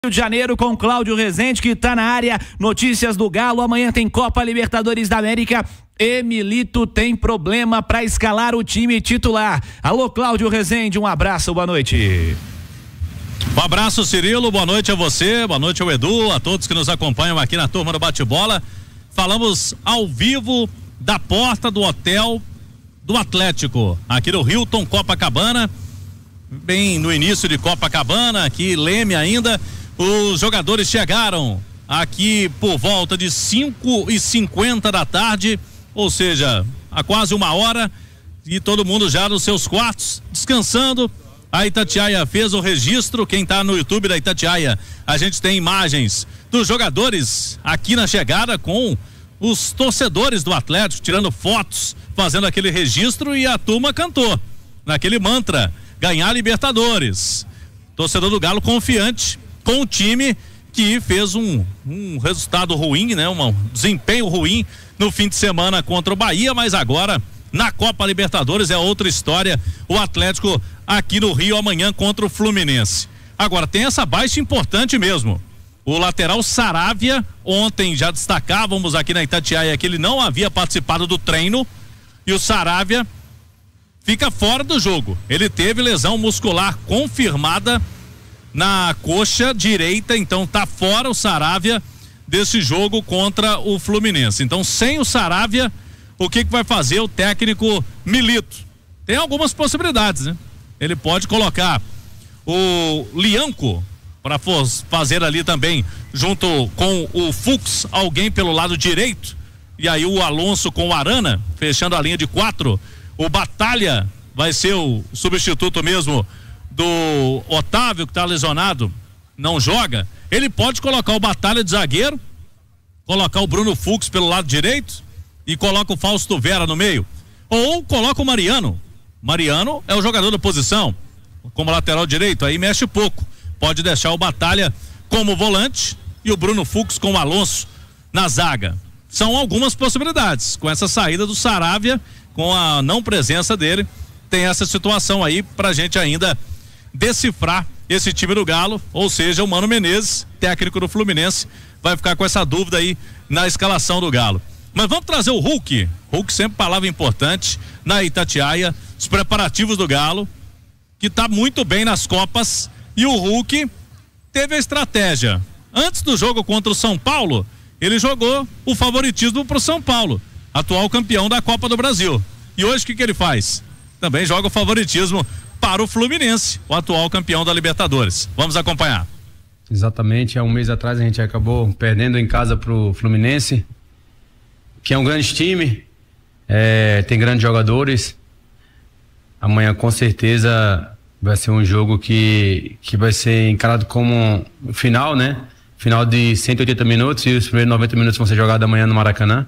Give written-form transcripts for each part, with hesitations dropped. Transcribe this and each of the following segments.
Rio de Janeiro com Cláudio Rezende, que está na área. Notícias do Galo. Amanhã tem Copa Libertadores da América. Emilito tem problema para escalar o time titular. Alô, Cláudio Rezende, um abraço, boa noite. Um abraço, Cirilo, boa noite a você, boa noite ao Edu, a todos que nos acompanham aqui na turma do Bate-Bola. Falamos ao vivo da porta do hotel do Atlético, aqui no Hilton Copacabana, bem no início de Copacabana, aqui Leme ainda. Os jogadores chegaram aqui por volta de 5h50 da tarde, ou seja, há quase uma hora, e todo mundo já nos seus quartos, descansando. A Itatiaia fez o registro. Quem está no YouTube da Itatiaia, a gente tem imagens dos jogadores aqui na chegada com os torcedores do Atlético, tirando fotos, fazendo aquele registro, e a turma cantou naquele mantra: ganhar a Libertadores. Torcedor do Galo confiante com o time que fez um resultado ruim, né? Um desempenho ruim no fim de semana contra o Bahia, mas agora na Copa Libertadores é outra história. O Atlético aqui no Rio amanhã contra o Fluminense. Agora tem essa baixa importante mesmo. O lateral Saravia, ontem já destacávamos aqui na Itatiaia que ele não havia participado do treino, e o Saravia fica fora do jogo. Ele teve lesão muscular confirmada na coxa direita, então tá fora o Saravia desse jogo contra o Fluminense. Então, sem o Saravia, o que vai fazer o técnico Milito? Tem algumas possibilidades, né? Ele pode colocar o Lianco para fazer ali também, junto com o Fux, alguém pelo lado direito, e aí o Alonso com o Arana, fechando a linha de 4. O Batalha vai ser o substituto mesmo do Otávio, que está lesionado, não joga. Ele pode colocar o Batalha de zagueiro, colocar o Bruno Fux pelo lado direito e coloca o Fausto Vera no meio, ou coloca o Mariano. Mariano é o jogador da posição como lateral direito, aí mexe pouco. Pode deixar o Batalha como volante e o Bruno Fux com o Alonso na zaga. São algumas possibilidades. Com essa saída do Saravia, com a não presença dele, tem essa situação aí pra gente ainda decifrar esse time do Galo, ou seja, o Mano Menezes, técnico do Fluminense, vai ficar com essa dúvida aí na escalação do Galo. Mas vamos trazer o Hulk. Hulk sempre palavra importante na Itatiaia, os preparativos do Galo, que tá muito bem nas Copas, e o Hulk teve a estratégia. Antes do jogo contra o São Paulo, ele jogou o favoritismo pro São Paulo, atual campeão da Copa do Brasil. E hoje o que ele faz? Também joga o favoritismo para o Fluminense, o atual campeão da Libertadores. Vamos acompanhar. Exatamente, há um mês atrás a gente acabou perdendo em casa pro Fluminense, que é um grande time, tem grandes jogadores. Amanhã com certeza vai ser um jogo que vai ser encarado como um final, né? Final de 180 minutos, e os primeiros 90 minutos vão ser jogados amanhã no Maracanã.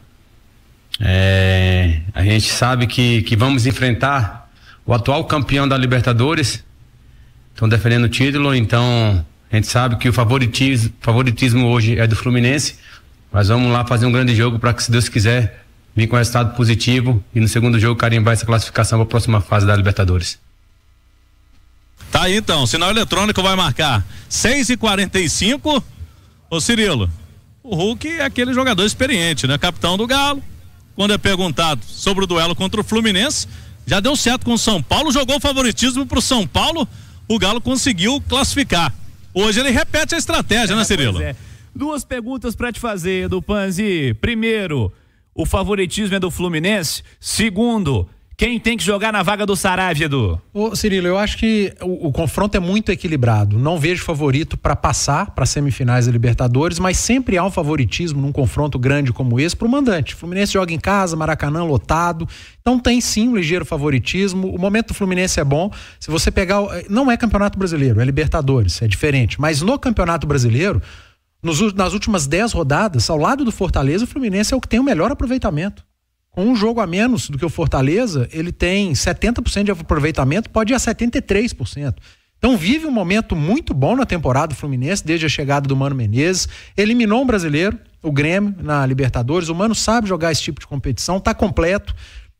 A gente sabe que vamos enfrentar o atual campeão da Libertadores, estão defendendo o título, então a gente sabe que o favoritismo hoje é do Fluminense, mas vamos lá fazer um grande jogo para que, se Deus quiser, vir com resultado positivo e no segundo jogo carimbar essa classificação para a próxima fase da Libertadores. Tá aí então, sinal eletrônico vai marcar 6h45. Ô Cirilo, o Hulk é aquele jogador experiente, né? Capitão do Galo. Quando é perguntado sobre o duelo contra o Fluminense, já deu certo com o São Paulo, jogou o favoritismo pro São Paulo, o Galo conseguiu classificar. Hoje ele repete a estratégia, né, Cirilo? Duas perguntas para te fazer, Edu Panzi. Primeiro, o favoritismo é do Fluminense? Segundo, quem tem que jogar na vaga do Saravia, Edu? Ô Cirilo, eu acho que o confronto é muito equilibrado. Não vejo favorito para passar para semifinais da Libertadores, mas sempre há um favoritismo num confronto grande como esse pro mandante. O Fluminense joga em casa, Maracanã lotado, então tem sim um ligeiro favoritismo. O momento do Fluminense é bom. Se você pegar, não é Campeonato Brasileiro, é Libertadores, é diferente, mas no Campeonato Brasileiro, nas últimas 10 rodadas, ao lado do Fortaleza, o Fluminense é o que tem o melhor aproveitamento. Com um jogo a menos do que o Fortaleza, ele tem 70% de aproveitamento, pode ir a 73%. Então vive um momento muito bom na temporada do Fluminense, desde a chegada do Mano Menezes. Eliminou um brasileiro, o Grêmio, na Libertadores. O Mano sabe jogar esse tipo de competição, tá completo.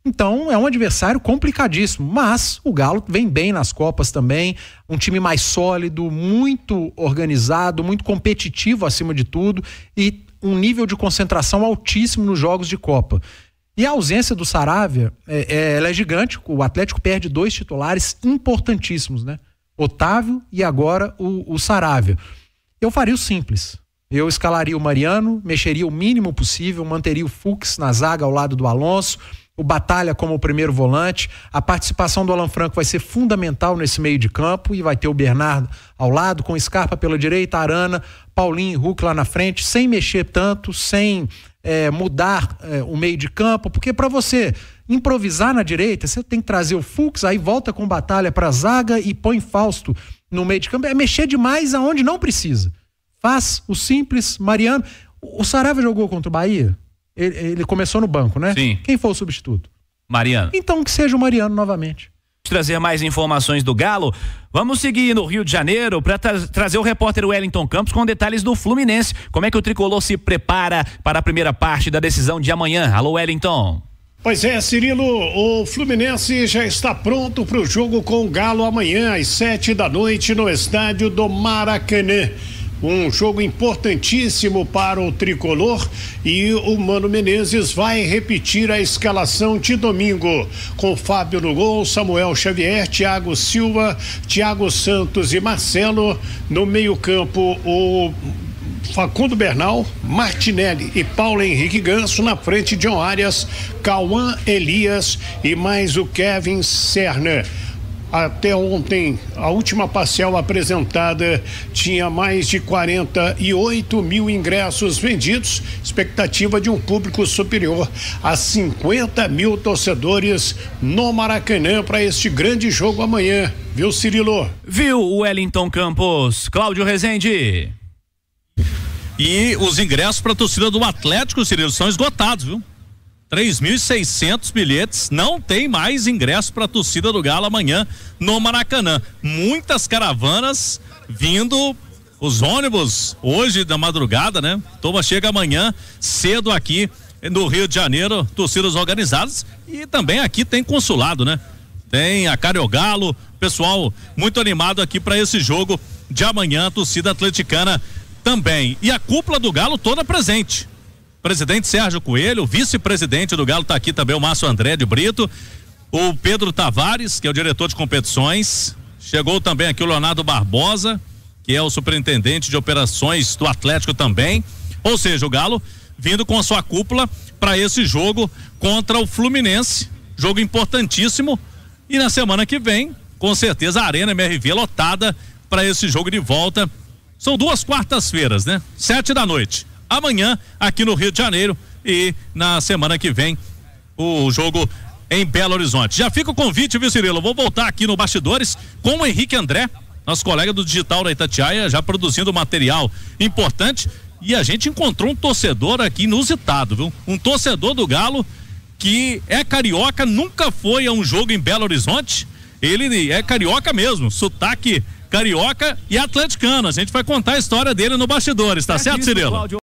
Então é um adversário complicadíssimo, mas o Galo vem bem nas Copas também, um time mais sólido, muito organizado, muito competitivo acima de tudo e um nível de concentração altíssimo nos jogos de Copa. E a ausência do Saravia, ela é gigante. O Atlético perde 2 titulares importantíssimos, né? Otávio e agora o Saravia. Eu faria o simples. Eu escalaria o Mariano, mexeria o mínimo possível, manteria o Fux na zaga ao lado do Alonso, o Batalha como o primeiro volante. A participação do Alan Franco vai ser fundamental nesse meio de campo e vai ter o Bernardo ao lado, com Scarpa pela direita, Arana, Paulinho e Hulk lá na frente, sem mexer tanto, sem mudar o meio de campo, porque para você improvisar na direita, você tem que trazer o Fux, aí volta com Batalha para a zaga e põe Fausto no meio de campo. É mexer demais aonde não precisa. Faz o simples, Mariano. O Saravia jogou contra o Bahia? Ele começou no banco, né? Sim. Quem foi o substituto? Mariano. Então que seja o Mariano novamente. Trazer mais informações do Galo. Vamos seguir no Rio de Janeiro para trazer o repórter Wellington Campos com detalhes do Fluminense. Como é que o tricolor se prepara para a primeira parte da decisão de amanhã? Alô, Wellington. Pois é, Cirilo, o Fluminense já está pronto para o jogo com o Galo amanhã às 7h no estádio do Maracanã. Um jogo importantíssimo para o tricolor e o Mano Menezes vai repetir a escalação de domingo com Fábio no gol, Samuel Xavier, Thiago Silva, Thiago Santos e Marcelo. No meio-campo, o Facundo Bernal, Martinelli e Paulo Henrique Ganso. Na frente, John Arias, Cauã Elias e mais o Kevin Serna. Até ontem, a última parcial apresentada tinha mais de 48 mil ingressos vendidos, expectativa de um público superior a 50 mil torcedores no Maracanã para este grande jogo amanhã, viu, Cirilo? Viu, Wellington Campos. Cláudio Rezende. E os ingressos para a torcida do Atlético, Cirilo, são esgotados, viu? 3.600 bilhetes, não tem mais ingresso para a torcida do Galo amanhã no Maracanã. Muitas caravanas vindo, os ônibus hoje da madrugada, né? Turma chega amanhã cedo aqui no Rio de Janeiro, torcidas organizadas, e também aqui tem consulado, né? Tem a Cariogalo, pessoal muito animado aqui para esse jogo de amanhã, torcida atleticana também. E a cúpula do Galo toda presente. Presidente Sérgio Coelho, o vice-presidente do Galo está aqui também, o Márcio André de Brito, o Pedro Tavares, que é o diretor de competições, chegou também aqui o Leonardo Barbosa, que é o superintendente de operações do Atlético também, ou seja, o Galo vindo com a sua cúpula para esse jogo contra o Fluminense, jogo importantíssimo, e na semana que vem, com certeza a Arena MRV lotada para esse jogo de volta. São 2 quartas-feiras, né? 7h. Amanhã aqui no Rio de Janeiro e na semana que vem o jogo em Belo Horizonte. Já fica o convite, viu, Cirilo? Vou voltar aqui no Bastidores com o Henrique André, nosso colega do Digital da Itatiaia, já produzindo material importante, e a gente encontrou um torcedor aqui inusitado, viu? Um torcedor do Galo que é carioca, nunca foi a um jogo em Belo Horizonte, ele é carioca mesmo, sotaque carioca e atleticano. A gente vai contar a história dele no Bastidores, tá certo, Cirilo?